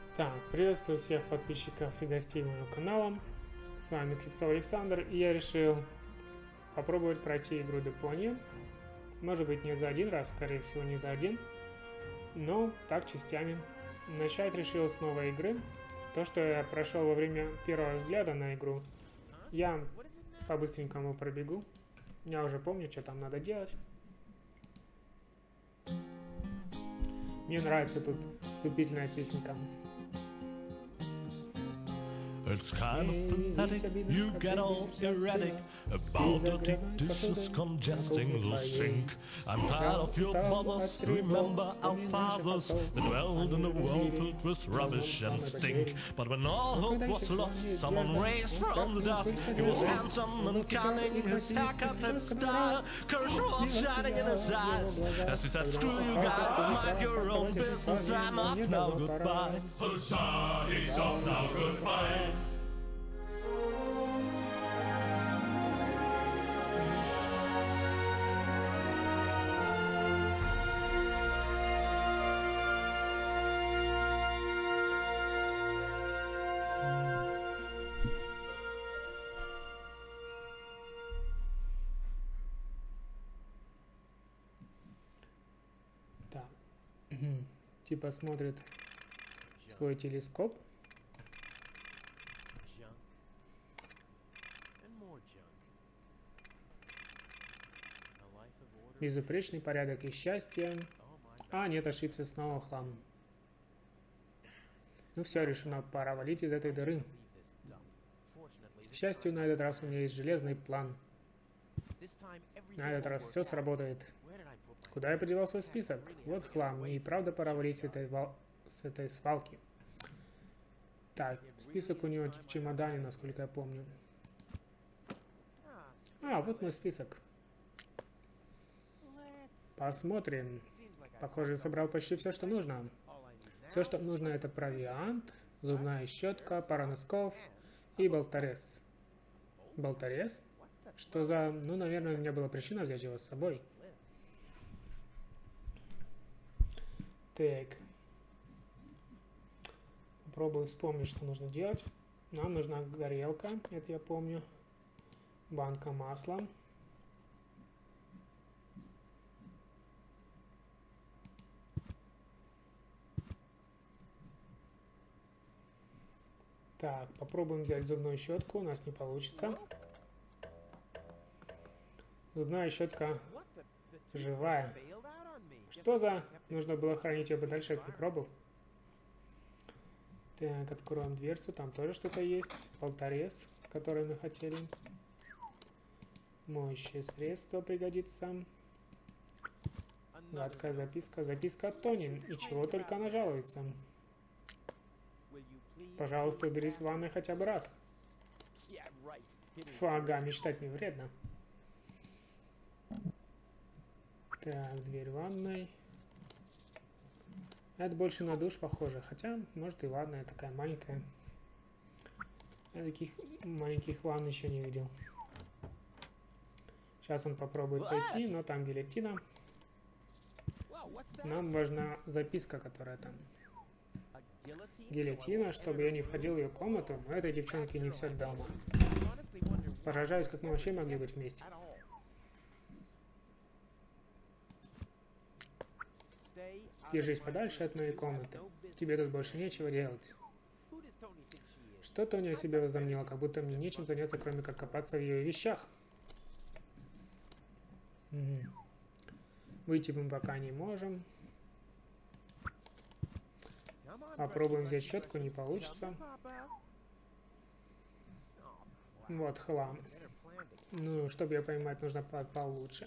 Так, приветствую всех подписчиков и гостей моего канала. С вами Слепцов Александр, и я решил попробовать пройти игру Депония. Может быть, не за один раз, скорее всего не за один, но так частями. Начать решил с новой игры. То, что я прошел во время первого взгляда на игру, я по-быстренькому пробегу. Я уже помню, что там надо делать. Мне нравится тут вступительная песенка. It's kind of pathetic, you get all erratic about dirty dishes congesting the sink. I'm tired of your bothers, remember our fathers that dwelled in a world filled with rubbish and stink. But when all hope was lost, someone raised from the dust. He was handsome and cunning, his haircut had style. Courage was shining in his eyes as he said, screw you guys, mind your own business, I'm off now, goodbye. Huzzah, he's off now, goodbye. Так, типа смотрит в свой телескоп. Безупречный порядок и счастье. А, нет, ошибся, снова хлам. Ну все, решено, пора валить из этой дыры. К счастью, на этот раз у меня есть железный план. На этот раз все сработает. Куда я подевал свой список? Вот хлам. И правда пора валить с этой свалки. Так, список у него в чемодане, насколько я помню. А, вот мой список. Посмотрим. Похоже, я собрал почти все, что нужно. Все, что нужно, это провиант, зубная щетка, пара носков и болторез. Болторез? Что за... Ну, наверное, у меня была причина взять его с собой. Так. Попробую вспомнить, что нужно делать. Нам нужна горелка, это я помню. Банка масла. Так, попробуем взять зубную щетку, у нас не получится. Зубная щетка живая. Что за... Нужно было хранить ее подальше от микробов. Так, откроем дверцу, там тоже что-то есть. Болторез, который мы хотели. Моющее средство пригодится. Гадкая записка. Записка от Тони. И чего только она жалуется. Пожалуйста, уберись в ванной хотя бы раз. Фу, ага, мечтать не вредно. Так, дверь ванной. Это больше на душ похоже. Хотя, может и ванная такая маленькая. Я таких маленьких ванн еще не видел. Сейчас он попробует зайти, но там гильотина. Нам важна записка, которая там. Гильотина, чтобы я не входил в ее комнату, но этой девчонке не все дома. Поражаюсь, как мы вообще могли быть вместе. Держись подальше от моей комнаты. Тебе тут больше нечего делать. Что Тони о себе возомнила, как будто мне нечем заняться, кроме как копаться в ее вещах. Выйти мы пока не можем. Попробуем взять щетку, не получится. Вот хлам. Ну, чтобы ее поймать, нужно получше.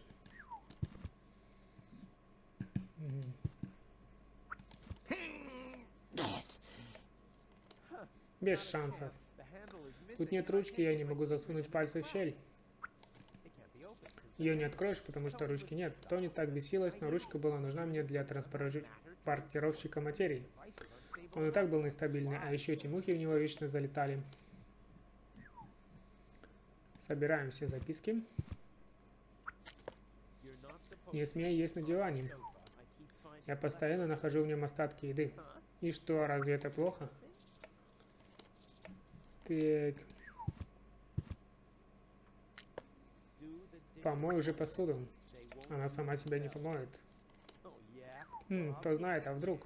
Без шансов. Тут нет ручки, я не могу засунуть пальцы в щель. Ее не откроешь, потому что ручки нет. Тони так бесилась, но ручка была нужна мне для транспортировщика материи. Он и так был нестабильный, а еще эти мухи в него вечно залетали. Собираем все записки. Не смей есть на диване. Я постоянно нахожу в нем остатки еды. И что, разве это плохо? Так. Помой уже посуду. Она сама себя не помоет. Кто знает, а вдруг?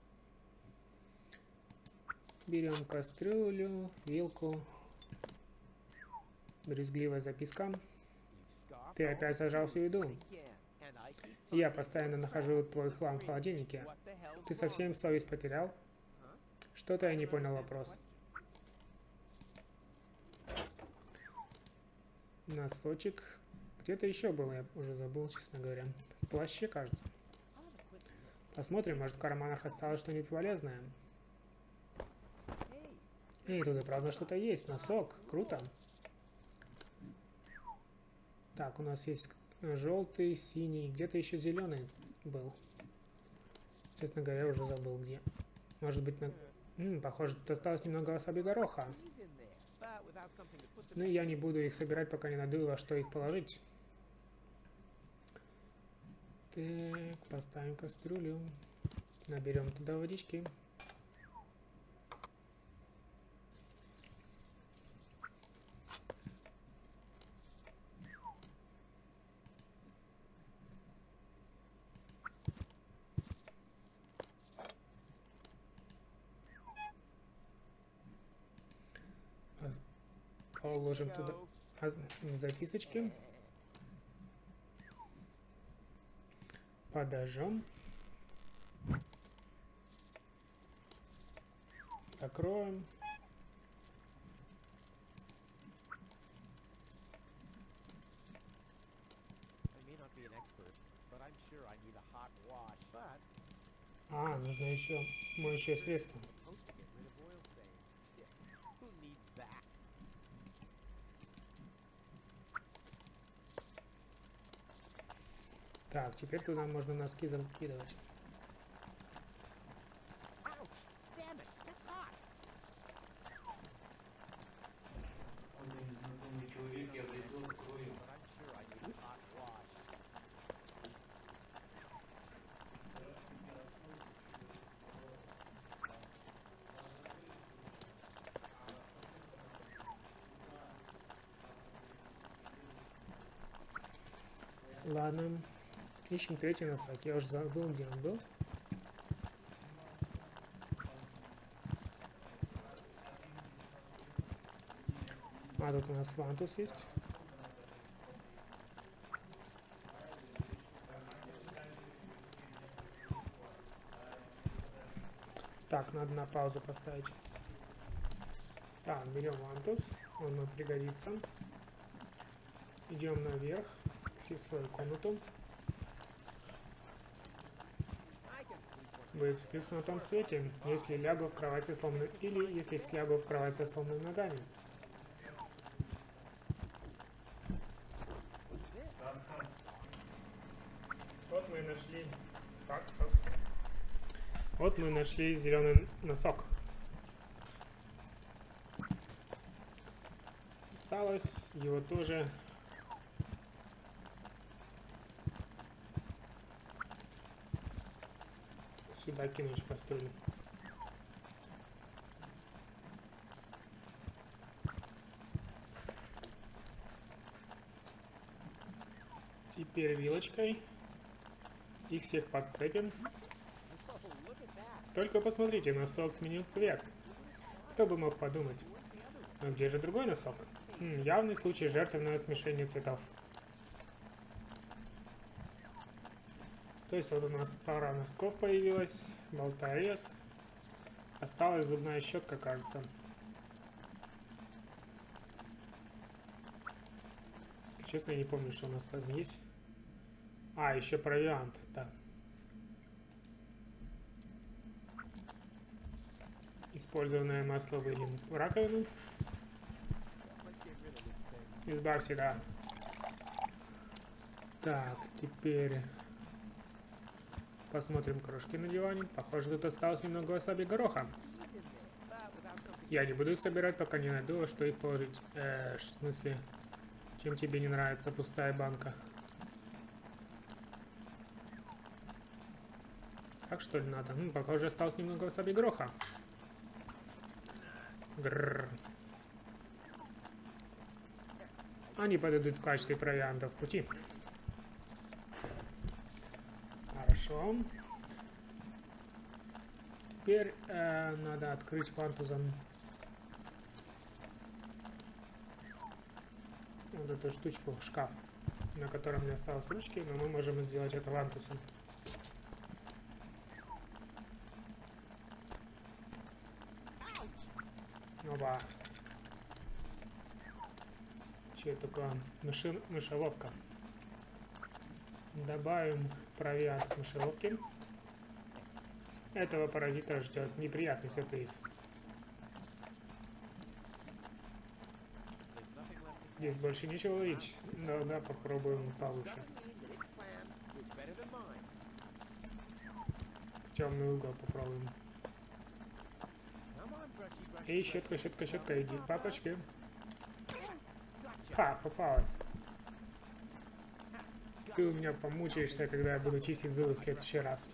Берем кастрюлю, вилку. Брезгливая записка. Ты опять сожрал всю еду. Я постоянно нахожу твой хлам в холодильнике. Ты совсем совесть потерял? Что-то я не понял вопрос. Носочек. Где-то еще был, я уже забыл, честно говоря. В плаще, кажется. Посмотрим, может в карманах осталось что-нибудь полезное. Эй, тут и правда что-то есть. Носок. Круто. Так, у нас есть желтый, синий. Где-то еще зеленый был. Честно говоря, уже забыл где. Может быть, на... похоже, тут осталось немного васаби гороха. Но я не буду их собирать, пока не найду во что их положить. Так, поставим кастрюлю. Наберем туда водички. Положим туда записочки. Подожжем. Закроем. Нужно еще моющее средство. Так, теперь туда можно носки закидывать. Ладно. Ищем третий носок. Я уже забыл, где он был. Тут у нас вантус есть. Так, надо на паузу поставить. Так, берем вантус. Он нам пригодится. Идем наверх в свою комнату. Будет плюс на том свете, если лягу в кровать со сломанными, или если слягу в кровать со сломанными ногами. Вот мы нашли. Так. Вот мы нашли зеленый носок. Осталось его тоже сюда кинуть в кастрюлю. Теперь вилочкой их всех подцепим. Только посмотрите, носок сменил цвет. Кто бы мог подумать. Но где же другой носок? Явный случай жертвенного смешения цветов. То есть вот у нас пара носков появилась, болторез. Осталась зубная щетка, кажется. Честно, я не помню, что у нас там есть. Еще провиант, да. Использованное масло выльем в раковину. Избавься, да. Так, теперь посмотрим крошки на диване. Похоже, тут осталось немного васаби гороха. Я не буду их собирать, пока не найду, что их положить. В смысле, чем тебе не нравится пустая банка? Так что ли надо? Похоже, осталось немного васаби гроха. Грррр. Они подойдут в качестве провианта в пути. Хорошо. Теперь надо открыть фантузом вот эту штучку, шкаф, на котором не осталось ручки, но мы можем сделать это фантусом. Оба. Че это такое? Мышеловка. Добавим провиант к мышеловке. Этого паразита ждет неприятный сюрприз. Здесь больше нечего ловить. Да, попробуем получше. В темный угол попробуем. И щетка, иди к папочке. Ха, попалась. Ты у меня помучаешься, когда я буду чистить зубы в следующий раз.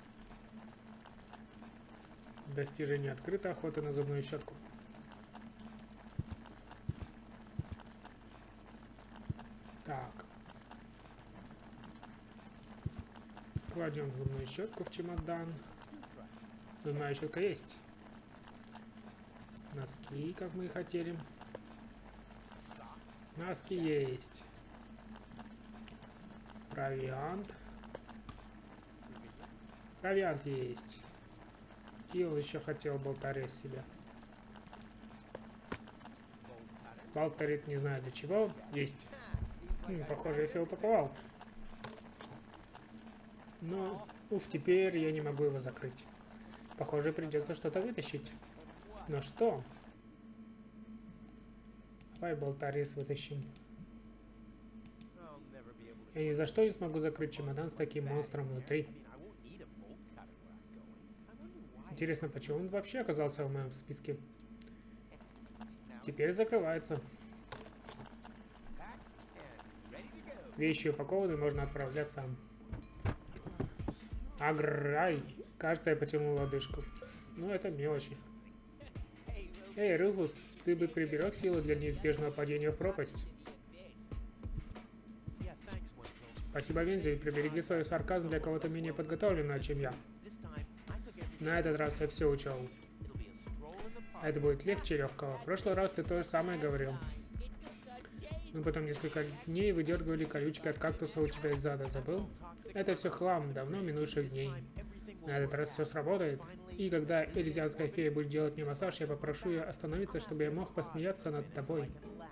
Достижение открыто. Охота на зубную щетку. Так. Кладем зубную щетку в чемодан. Зубная щетка есть. Носки, как мы и хотели. Носки есть. Провиант. Провиант есть. И он еще хотел болторез себе. Болторез не знаю для чего. Есть. Похоже, я все упаковал. Но, теперь я не могу его закрыть. Похоже, придется что-то вытащить. Но что? Давай болторез вытащим. Я ни за что не смогу закрыть чемодан с таким монстром внутри. Интересно, почему он вообще оказался в моем списке? Теперь закрывается. Вещи упакованы, можно отправляться. Аграй. Кажется, я потянул лодыжку. Ну, это мелочи. Эй, Руфус, ты бы приберег силы для неизбежного падения в пропасть? Спасибо, Вензи. Прибереги свой сарказм для кого-то менее подготовленного, чем я. На этот раз я все учел. Это будет легче легкого. В прошлый раз ты то же самое говорил. Мы потом несколько дней выдергивали колючки от кактуса у тебя из зада. Забыл? Это все хлам давно минувших дней. На этот раз все сработает. И когда эльзианская фея будет делать мне массаж, я попрошу ее остановиться, чтобы я мог посмеяться над тобой.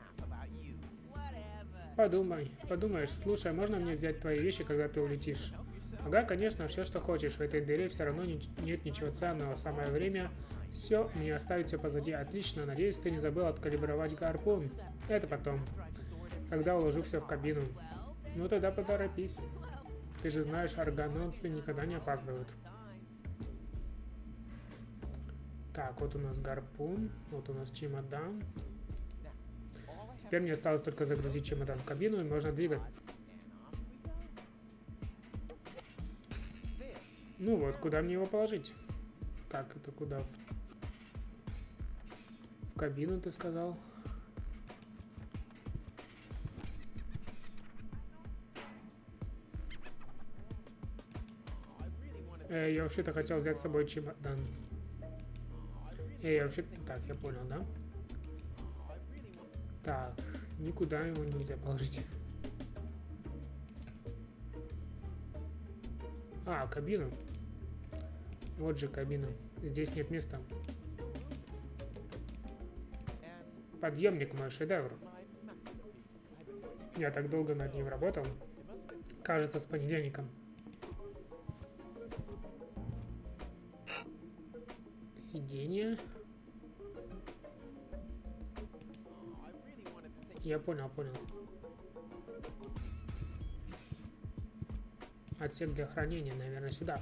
Подумаешь, слушай, можно мне взять твои вещи, когда ты улетишь? Ага, конечно, все, что хочешь. В этой дыре все равно нет ничего ценного. Самое время все мне оставить все позади. Отлично, надеюсь, ты не забыл откалибровать гарпун. Это потом, когда уложу все в кабину. Ну тогда поторопись. Ты же знаешь, аргононцы никогда не опаздывают. Так, вот у нас гарпун, вот у нас чемодан. Теперь мне осталось только загрузить чемодан в кабину, и можно двигать. Ну вот, куда мне его положить? Как это куда? В кабину, ты сказал? Я вообще-то хотел взять с собой чемодан. Я вообще-то... Так, я понял, да? Так, никуда его нельзя положить. А, кабину. Вот же кабина. Здесь нет места. Подъемник мой шедевр. Я так долго над ним работал. Кажется, с понедельником. Сиденье. Я понял. Отсек для хранения, наверное, сюда.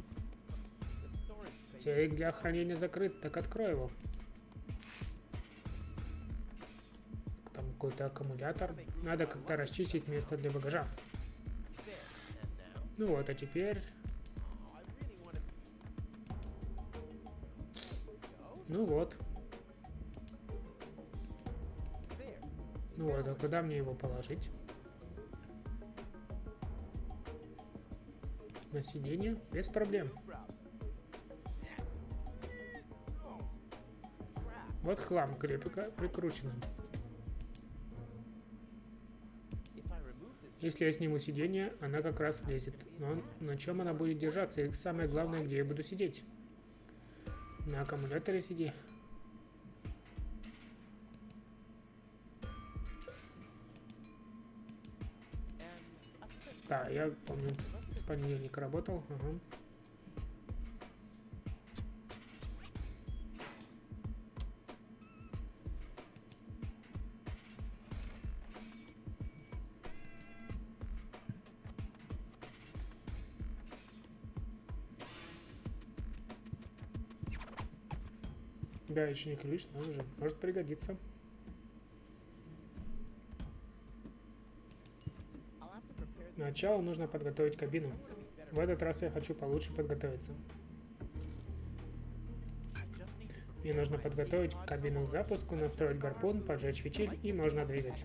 Отсек для хранения закрыт, так открой его. Там какой-то аккумулятор. Надо как-то расчистить место для багажа. Ну вот, а теперь Ну вот. Ну вот, а куда мне его положить? На сиденье? Без проблем. Вот хлам крепко прикрученный. Если я сниму сиденье, она как раз влезет. Но на чем она будет держаться? И самое главное, где я буду сидеть. На аккумуляторе сиди. Да, я помню, в понедельник работал. Ага. Гаечный ключ, надо же, может пригодиться. Сначала нужно подготовить кабину. В этот раз я хочу получше подготовиться. Мне нужно подготовить кабину к запуску, настроить гарпун, поджечь фитиль и можно двигать.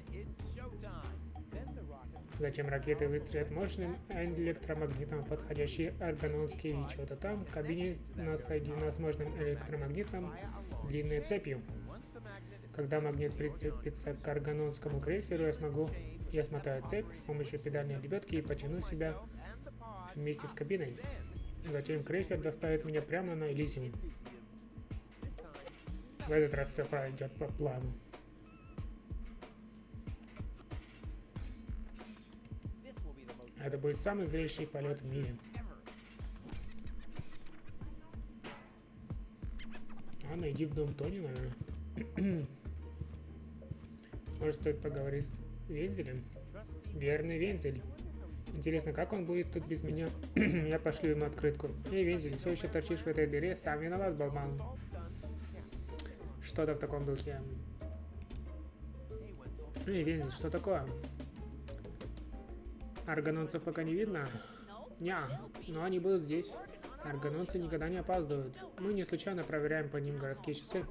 Затем ракеты выстрелят мощным электромагнитом, подходящие аргононские и что-то там. В кабине нас соединена с мощным электромагнитом длинной цепью. Когда магнит прицепится к аргононскому крейсеру, я смотаю цепь с помощью педальной лебедки и потяну себя вместе с кабиной. Затем крейсер доставит меня прямо на Элизиум. В этот раз все пройдет по плану. Это будет самый зрелищный полет в мире. А, найди в дом Тони, наверное. Может, стоит поговорить с Вензелем? Верный Вензель. Интересно, как он будет тут без меня? Я пошлю ему открытку. Эй, Вензель, все еще торчишь в этой дыре? Сам виноват, болван. Что-то в таком духе. Эй, Вензель, что такое? Аргононцев пока не видно? Ня, но они будут здесь. Аргононцы никогда не опаздывают. Мы не случайно проверяем по ним городские часы.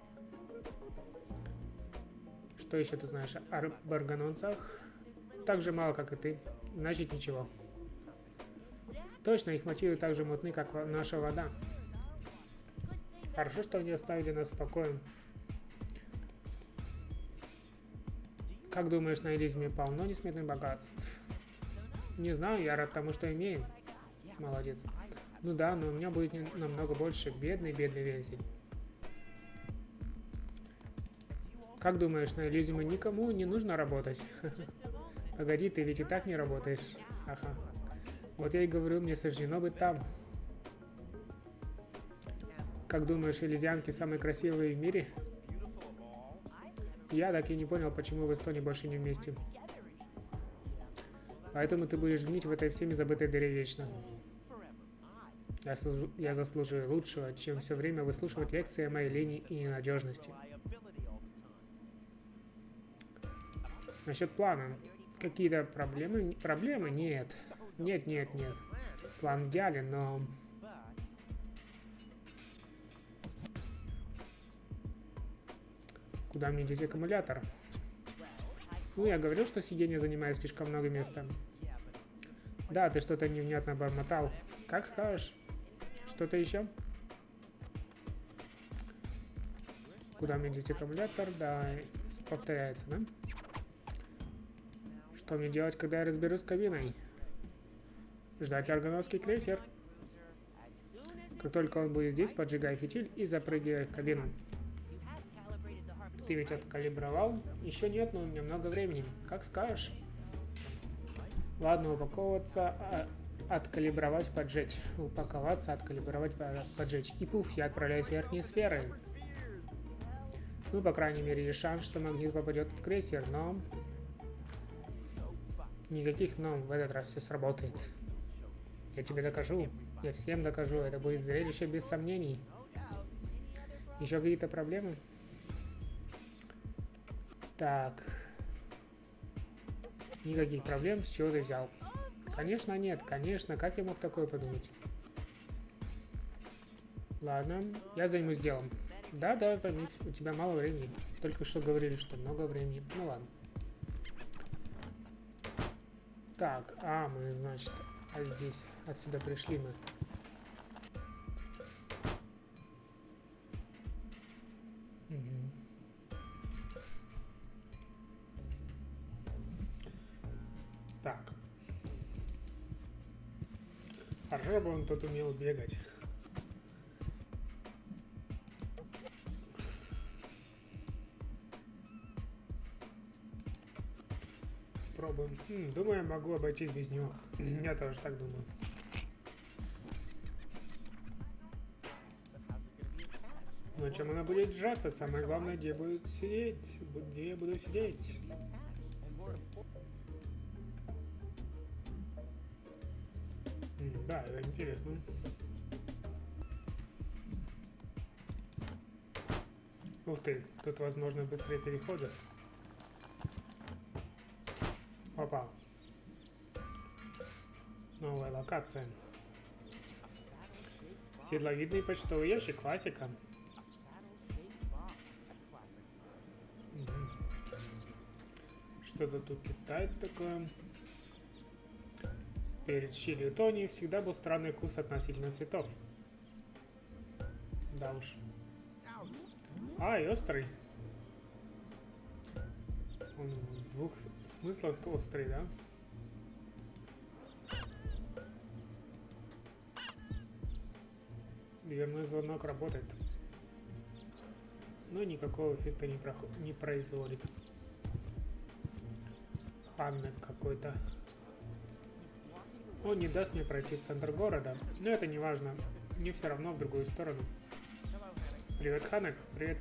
Что еще ты знаешь об аргононцах? Так же мало, как и ты. Значит, ничего. Точно, их мотивы так же мутны, как наша вода. Хорошо, что они оставили нас спокойно. Как думаешь, на Элизиуме полно несметных богатств? Не знаю, я рад тому, что имею. Молодец. Ну да, но у меня будет намного больше. Бедный Вензель. Как думаешь, на Элизиуме никому не нужно работать? Погоди, ты ведь и так не работаешь. Ага. Вот я и говорю, мне суждено быть там. Как думаешь, элизианки самые красивые в мире? Я так и не понял, почему вы с Тони больше не вместе. Поэтому ты будешь гнить в этой всеми забытой дыре вечно. Я заслуживаю лучшего, чем все время выслушивать лекции о моей лени и ненадежности. Насчет плана. Какие-то проблемы? Проблемы? Нет. Нет. План идеален, но... Куда мне деть аккумулятор? Ну, я говорил, что сиденье занимает слишком много места. Да, ты что-то невнятно бормотал. Как скажешь. Что-то еще? Куда мне деть аккумулятор? Да, повторяется, да? Что мне делать, когда я разберусь с кабиной? Ждать аргоновский крейсер. Как только он будет здесь, поджигай фитиль и запрыгивай в кабину. Ты ведь откалибровал? Еще нет, но у меня много времени. Как скажешь. Ладно, упаковываться, откалибровать, поджечь. Упаковаться, откалибровать, поджечь. И пуф, я отправляюсь в верхние сферы. Ну, по крайней мере, есть шанс, что магнит попадет в крейсер, но... Никаких «но», в этот раз все сработает. Я тебе докажу. Я всем докажу. Это будет зрелище без сомнений. Еще какие-то проблемы? Так. Никаких проблем. С чего ты взял? Конечно, нет. Конечно. Как я мог такое подумать? Ладно, я займусь делом. Да, займись. У тебя мало времени. Только что говорили, что много времени. Ну ладно. Так, мы, значит, здесь, отсюда пришли мы. Так. Хорошо бы он тут умел бегать. Пробуем. Думаю, я могу обойтись без него. Я тоже так думаю. Но чем она будет сжаться? Самое главное, где будет сидеть. Где я буду сидеть? Да, это интересно. Ух ты, тут возможно быстрее переходы. Опа. Новая локация. Седловидный почтовый ящик, классика. Что-то тут летает такое. Перед чили у Тони всегда был странный вкус относительно цветов. Да уж. И острый. Он в двух смыслах острый, да? Дверной звонок работает. Но никакого эффекта не производит. Ханнек какой-то. Он не даст мне пройти в центр города, но это не важно. Мне все равно в другую сторону. Привет, Ханнек. Привет,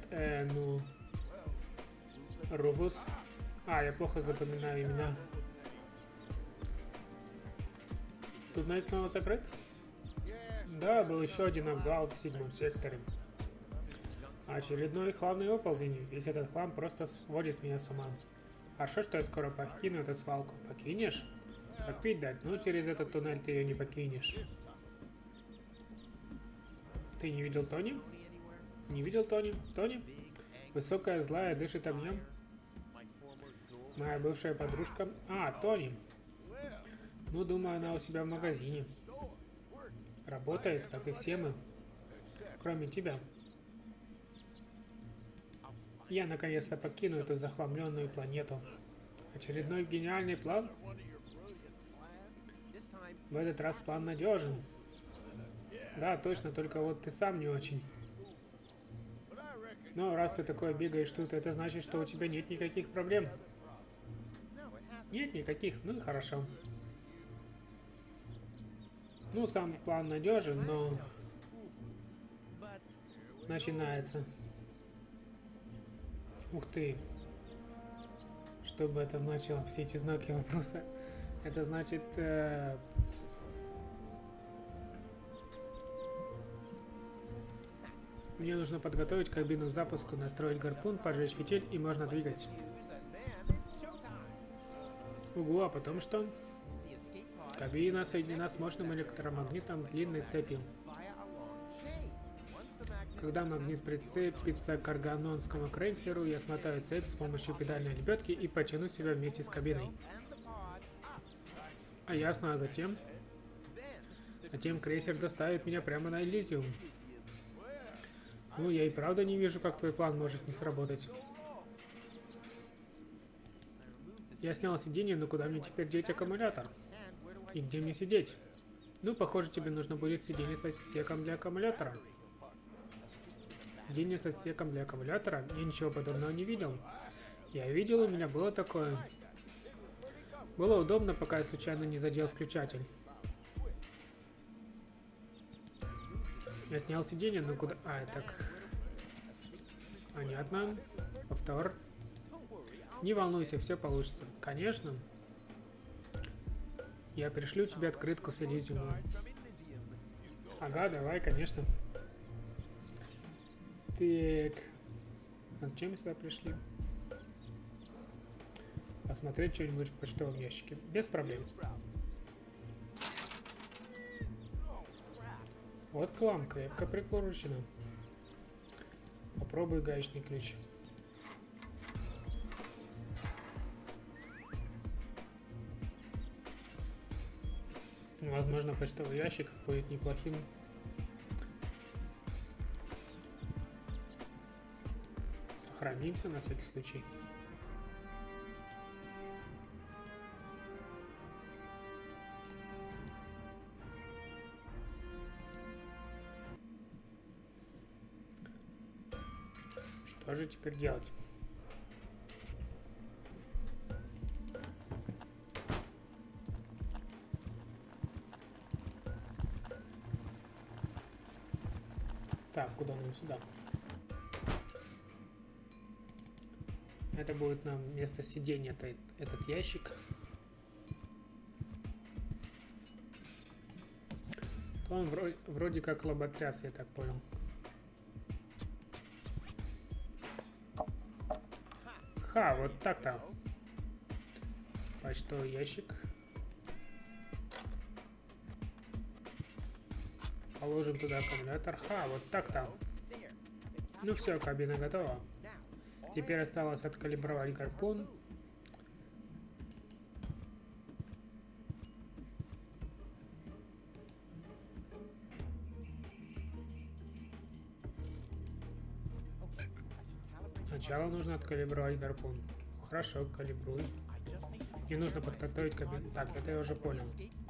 Рувус. Я плохо запоминаю имена. Тут, значит, снова закрыт? Да, был еще один обвал в 7-м секторе. Очередной хламный оползень. Весь этот хлам просто сводит с меня с ума. Хорошо, что я скоро покину эту свалку. Покинешь? Как пить дать? Ну, через этот туннель ты ее не покинешь. Ты не видел Тони? Не видел Тони? Тони? Высокая, злая, дышит огнем. Моя бывшая подружка. Тони. Ну, думаю, она у себя в магазине. Работает, как и все мы. Кроме тебя. Я наконец-то покину эту захламленную планету. Очередной гениальный план? В этот раз план надежен. Да, точно, только вот ты сам не очень. Но раз ты такой бегаешь тут, это значит, что у тебя нет никаких проблем. Нет никаких, ну и хорошо. Ну, сам план надежен, но... Начинается. Ух ты. Что бы это значило, все эти знаки вопроса? Это значит... Мне нужно подготовить кабину к запуску, настроить гарпун, поджечь фитиль и можно двигать. Угу, а потом что? Кабина соединена с мощным электромагнитом длинной цепью. Когда магнит прицепится к аргононскому крейсеру, я смотаю цепь с помощью педальной лебедки и потяну себя вместе с кабиной. Ясно, а затем? Затем крейсер доставит меня прямо на Элизиум. Ну, я и правда не вижу, как твой план может не сработать. Я снял сиденье, но куда мне теперь деть аккумулятор? И где мне сидеть? Ну, похоже, тебе нужно будет сиденье с отсеком для аккумулятора. Сиденье с отсеком для аккумулятора? Я ничего подобного не видел. Я видел, у меня было такое. Было удобно, пока я случайно не задел включатель. Я снял сиденье, но куда... так. Понятно. Повтор. Не волнуйся, все получится. Конечно. Я пришлю тебе открытку с Элизиумом. Ага, давай, конечно. Так. А зачем мы сюда пришли? Посмотреть что-нибудь в почтовом ящике. Без проблем. Вот клам, крепко прикручено. Попробуй гаечный ключ. Возможно, почтовый ящик будет неплохим. Сохранимся на всякий случай. Что же теперь делать? Так, куда нам сюда? Это будет нам место сидения, этот ящик. Он вроде как лоботряс, я так понял. Ха, вот так-то. Почтовый ящик. Положим туда аккумулятор. Ха, вот так-то. Ну все, кабина готова. Теперь осталось откалибровать гарпун. Сначала нужно откалибровать гарпун. Хорошо, калибруй. Мне нужно подготовить кабину. Так, это я уже понял.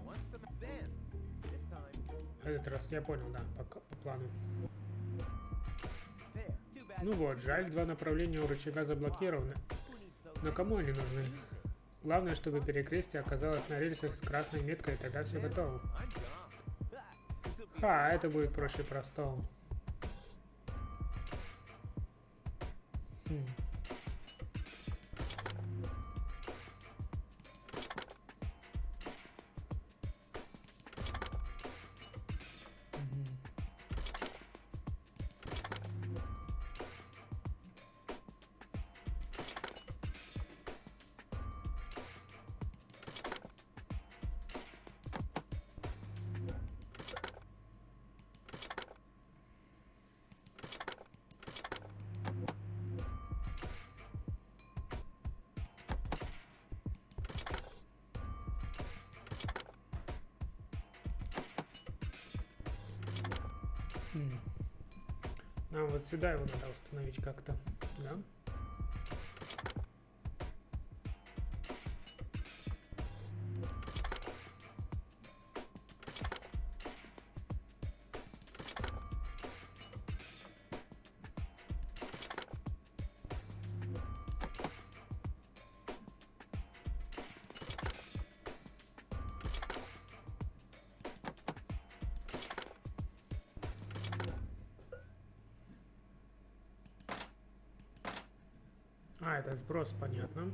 Этот раз я понял, да, по плану. Ну вот, жаль, два направления у рычага заблокированы. Но кому они нужны? Главное, чтобы перекрестие оказалось на рельсах с красной меткой, и тогда все готово. Ха, это будет проще простого. А вот сюда его надо установить как-то, да? А, это сброс, понятно.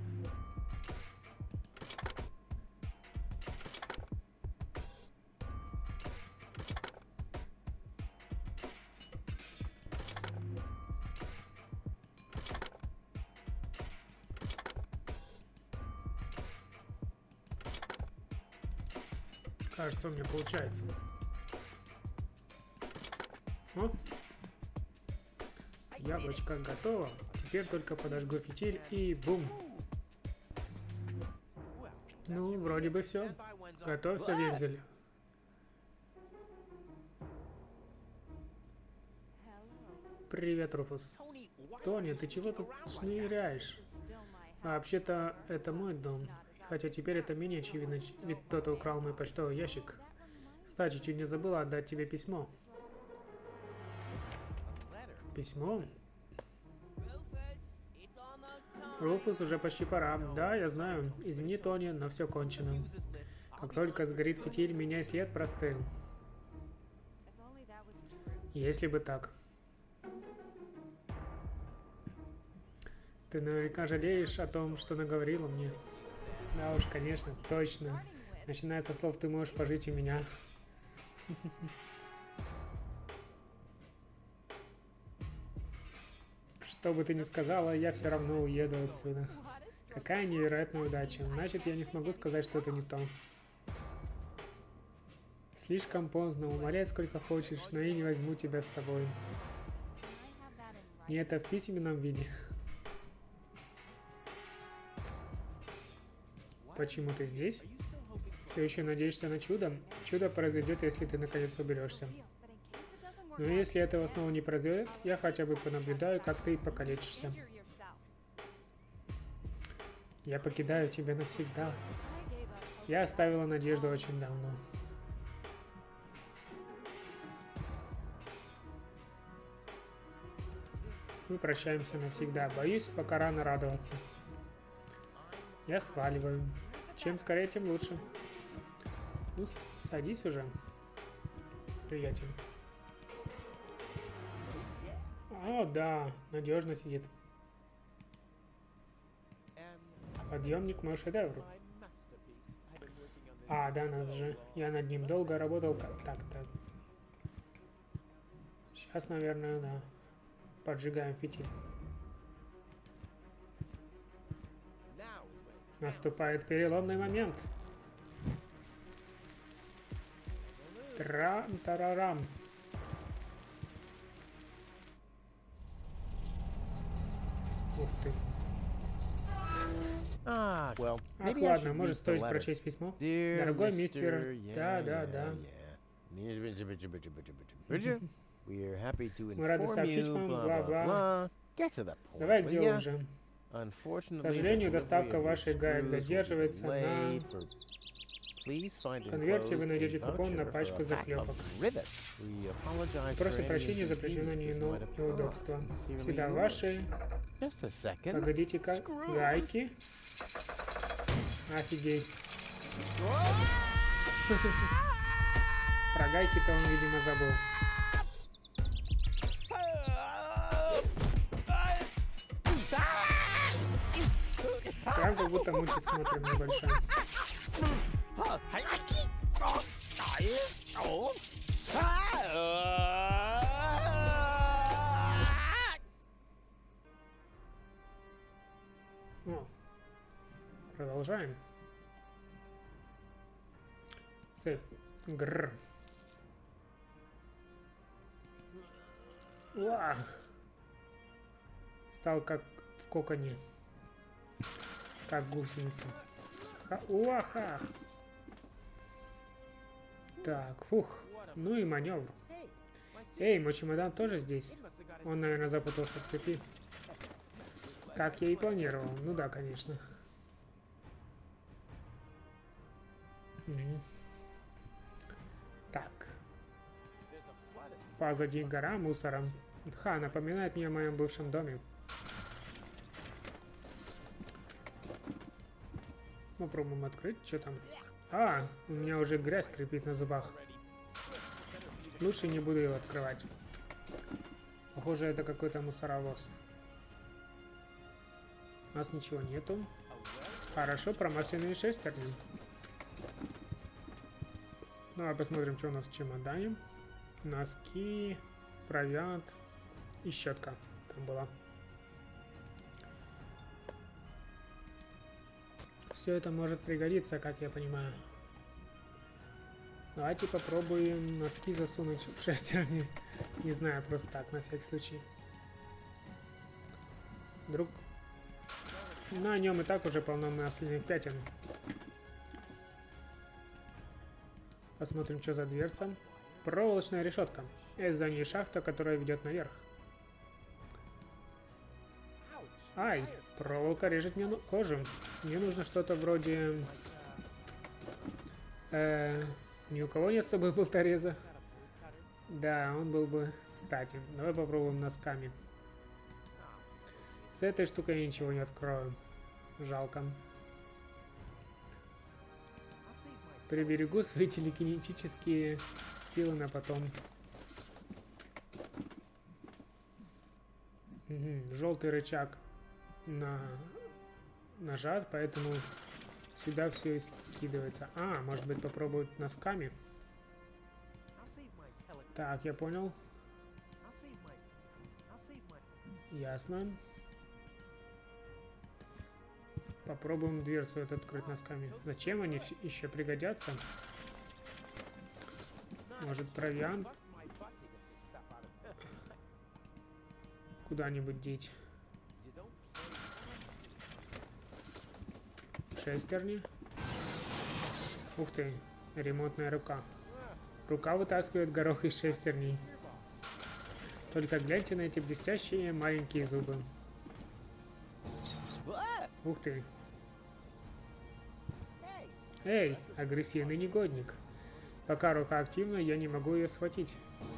Кажется, у меня получается. О! Яблочко готово. Теперь только подожгу фитиль и бум. Ну, вроде бы все. Готовься, вензель. Привет, Руфус. Тони, ты чего тут шныряешь? Вообще-то, это мой дом. Хотя теперь это менее очевидно, ведь кто-то украл мой почтовый ящик. Кстати, чуть не забыла отдать тебе письмо. Письмо? Руфус, уже почти пора. Да, я знаю. Извини, Тони, но все кончено. Как только сгорит фитиль, меня и след простыл. Если бы так. Ты наверняка жалеешь о том, что наговорила мне. Да уж, конечно, точно. Начиная со слов «ты можешь пожить у меня». Что бы ты ни сказала, я все равно уеду отсюда. Какая невероятная удача. Значит, я не смогу сказать что-то не то. Слишком поздно, умоляй сколько хочешь, но я не возьму тебя с собой. Не это в письменном виде. Почему ты здесь? Все еще надеешься на чудо? Чудо произойдет, если ты наконец уберешься. Но если этого снова не произойдет, я хотя бы понаблюдаю, как ты покалечишься. Я покидаю тебя навсегда. Я оставила надежду очень давно. Мы прощаемся навсегда. Боюсь, пока рано радоваться. Я сваливаю. Чем скорее, тем лучше. Ну, садись уже, приятель. О, да, надежно сидит. Подъемник мой шедевр. А, да, надо же. Я над ним долго работал. Так. Сейчас, наверное, да. Поджигаем фитиль. Наступает переломный момент. Трам-тарарам. Ух ты. Ах, ладно, может стоит прочесть письмо? Дорогой мистер... Да. Мы рады сообщить вам, бла-бла. Давай к делу уже. К сожалению, доставка ваших гаек задерживается. На конверте вы найдете купон на пачку заклепок. Просим прощения за причинение неудобства. Всегда ваши... Погодите-ка. Гайки. Офигеть. Про гайки-то он, видимо, забыл. Прям как будто мультик смотрим небольшой. О, продолжаем. Цепь. Гррр. Уа! Стал как в коконе. Как гусеница. Уаха! Так, фух. Ну и маневр. Эй, мой чемодан тоже здесь. Он, наверное, запутался в цепи. Как я и планировал. Ну да, конечно. Так. Позади гора мусора. Ха, напоминает мне о моем бывшем доме. Попробуем открыть. Что там? А, у меня уже грязь скрипит на зубах. Лучше не буду его открывать. Похоже, это какой-то мусоровоз. У нас ничего нету. Хорошо, промасленные шестерни. Давай посмотрим, что у нас в чемодане. Носки, провиант и щетка там была. Все это может пригодиться, как я понимаю. Давайте попробуем носки засунуть в шестерни. Не знаю, просто так, на всякий случай. Вдруг... На нем и так уже полно масляных пятен. Посмотрим, что за дверца. Проволочная решетка. Это за ней шахта, которая ведет наверх. Ай, проволока режет мне кожу. Мне нужно что-то вроде... Ни у кого нет с собой болтореза? Да, он был бы кстати. Давай попробуем носками. С этой штукой я ничего не открою. Жалко. Приберегу свои телекинетические силы на потом. Желтый рычаг нажат, поэтому сюда все скидывается. А, может быть, попробовать носками? Так, я понял. Ясно. Попробуем дверцу эту открыть носками. Зачем они еще пригодятся? Может, провиант куда-нибудь деть? Шестерни. Ух ты, ремонтная рука. Рука вытаскивает горох из шестерней. Только гляньте на эти блестящие маленькие зубы. Ух ты. Эй, агрессивный негодник. Пока рука активна, я не могу ее схватить.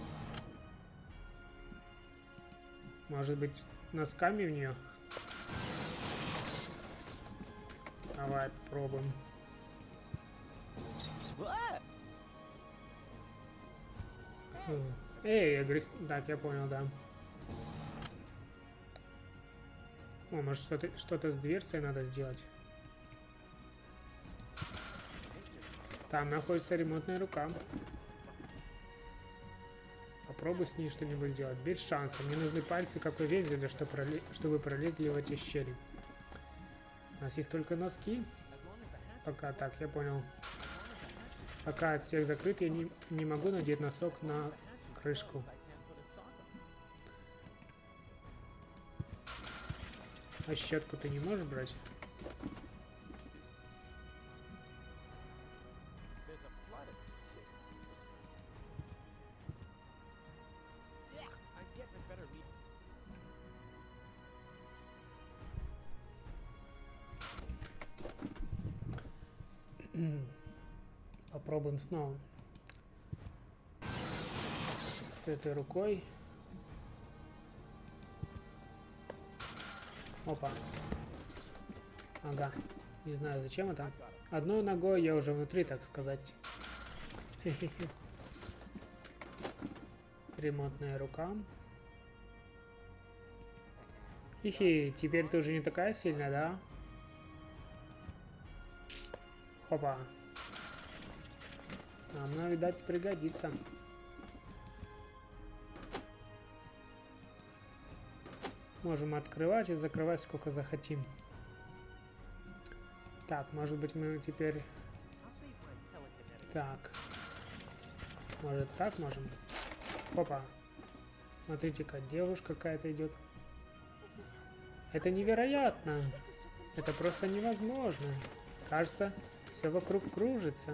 Может быть, носками в нее? Давай попробуем. Эй, так, я понял, да. О, может, что-то с дверцей надо сделать. Там находится ремонтная рука. Попробуй с ней что-нибудь сделать. Без шанса. Мне нужны пальцы, как у вензеля, чтобы пролезли в эти щели. У нас есть только носки. Пока так, я понял. Пока от всех закрыт, я не могу надеть носок на крышку. А щетку ты не можешь брать? Попробуем снова. С этой рукой. Опа. Ага. Не знаю, зачем это. Одной ногой я уже внутри, так сказать. Ремонтная рука. Хи-хи, теперь ты уже не такая сильная, да? Хопа. Нам, видать, пригодится. Можем открывать и закрывать сколько захотим. Так, может быть, мы теперь... Так. Может, так можем? Опа. Смотрите-ка, девушка какая-то идет. Это невероятно. Это просто невозможно. Кажется, все вокруг кружится.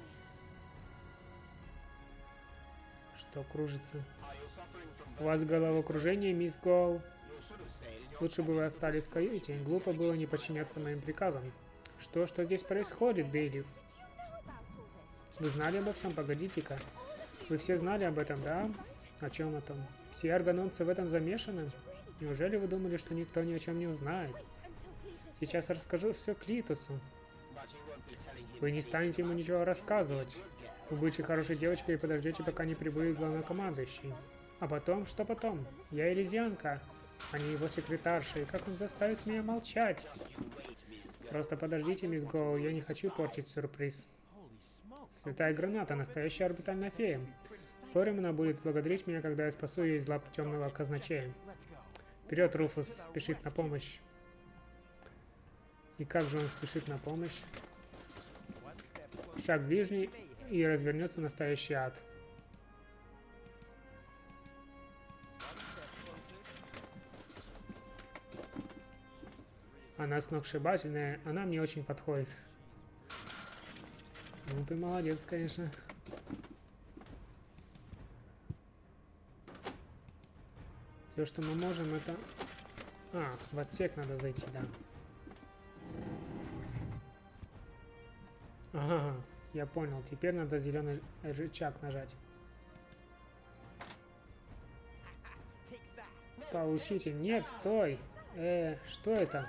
Что кружится? У вас головокружение, мисс Гол. Лучше бы вы остались в каюте. Глупо было не подчиняться моим приказам. Что здесь происходит, Бейлиф? Вы знали обо всем? Погодите-ка. Вы все знали об этом, да? О чем это? Все аргононцы в этом замешаны? Неужели вы думали, что никто ни о чем не узнает? Сейчас расскажу все Клитусу. Вы не станете ему ничего рассказывать. Вы будете хорошей девочкой и подождете, пока не прибудет главнокомандующий. А потом, что потом? Я элизианка, а не его секретарша, и как он заставит меня молчать? Просто подождите, мисс Гоу, я не хочу портить сюрприз. Святая Граната, настоящая орбитальная фея. Вскоре она будет благодарить меня, когда я спасу ее из лап темного казначея. Вперед, Руфус спешит на помощь. И как же он спешит на помощь? Шаг ближний, и развернется настоящий ад. Она сногсшибательная, она мне очень подходит. Ну ты молодец, конечно. Все, что мы можем, это... А, в отсек надо зайти, да. Ага, я понял. Теперь надо зеленый рычаг нажать. Получите. Нет, стой. Что это?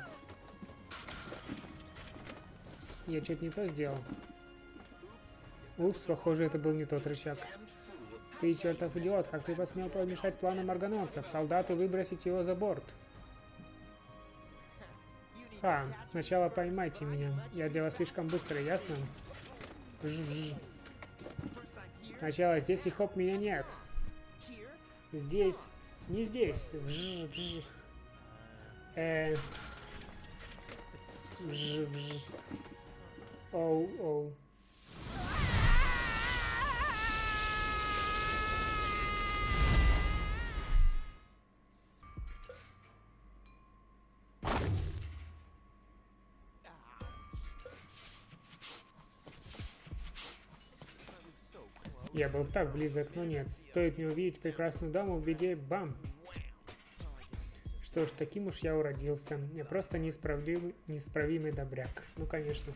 Я что-то не то сделал. Упс, похоже, это был не тот рычаг. Ты чертов идиот, как ты посмел помешать планам аргононцев? Солдаты, выбросить его за борт. Сначала поймайте меня. Я делаю слишком быстро, ясно? Вж-вж. Сначала здесь и хоп, меня нет. Здесь. Не здесь. Вж-вж. Вж-вж. Оу-оу. Я был так близок, но нет. Стоит мне увидеть прекрасную даму в беде, бам! Что ж, таким уж я уродился. Я просто неисправимый добряк. Ну, конечно.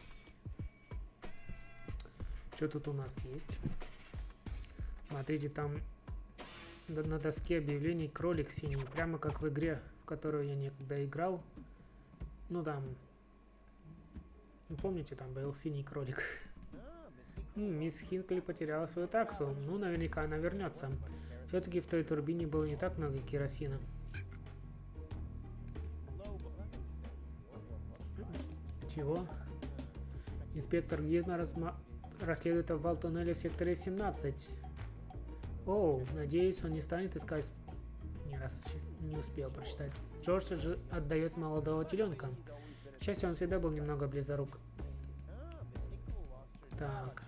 Что тут у нас есть? Смотрите, там на доске объявлений кролик синий. Прямо как в игре, в которую я некогда играл. Ну, там... Ну, помните, там был синий кролик. Мисс Хинкли потеряла свою таксу. Ну, наверняка она вернется. Все-таки в той турбине было не так много керосина. Чего? Инспектор Гидна расследует обвал туннеля в секторе 17. Оу, надеюсь, он не станет искать... Не успел прочитать. Джордж же отдает молодого теленка. К счастью, он всегда был немного близорук. Так.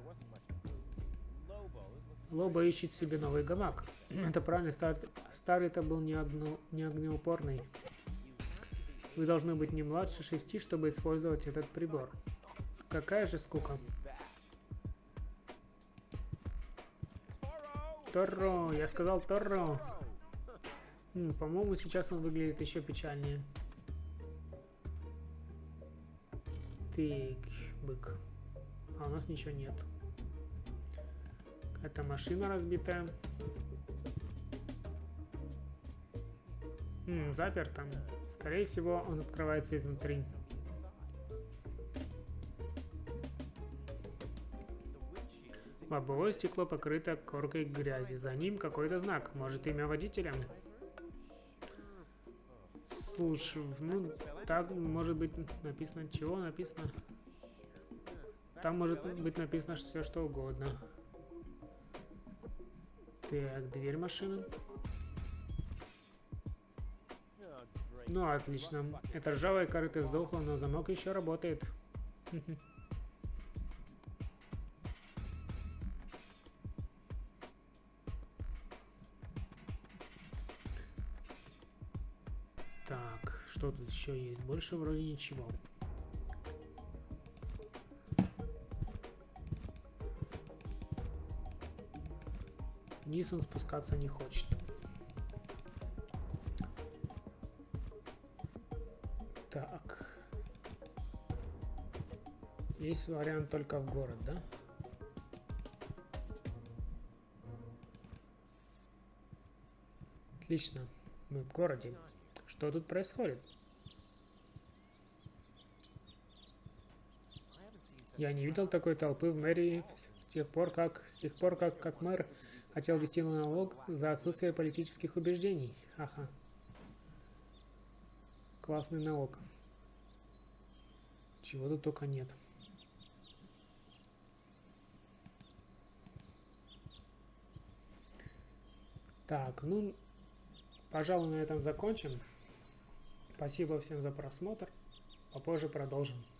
Лобо ищет себе новый гамак. Это правильно, старый-то был не огнеупорный. Вы должны быть не младше 6, чтобы использовать этот прибор. Какая же скука. Торро, я сказал Торро. По-моему, сейчас он выглядит еще печальнее. Так, бык. А у нас ничего нет. Это машина разбитая. Заперто. Скорее всего, он открывается изнутри. Лобовое стекло покрыто коркой грязи. За ним какой-то знак. Может, имя водителя? Слушай, ну, так может быть написано... Чего написано? Там может быть написано все, что угодно. Так, дверь машины. Ну, отлично. Эта ржавая корыто сдохла, но замок еще работает. Так, что тут еще есть? Больше вроде ничего. Вниз он спускаться не хочет. Так. Есть вариант только в город, да? Отлично. Мы в городе. Что тут происходит? Я не видел такой толпы в мэрии с тех пор, как мэр хотел ввести налог за отсутствие политических убеждений. Ага. Классный налог. Чего тут только нет. Так, ну, пожалуй, на этом закончим. Спасибо всем за просмотр. Попозже продолжим.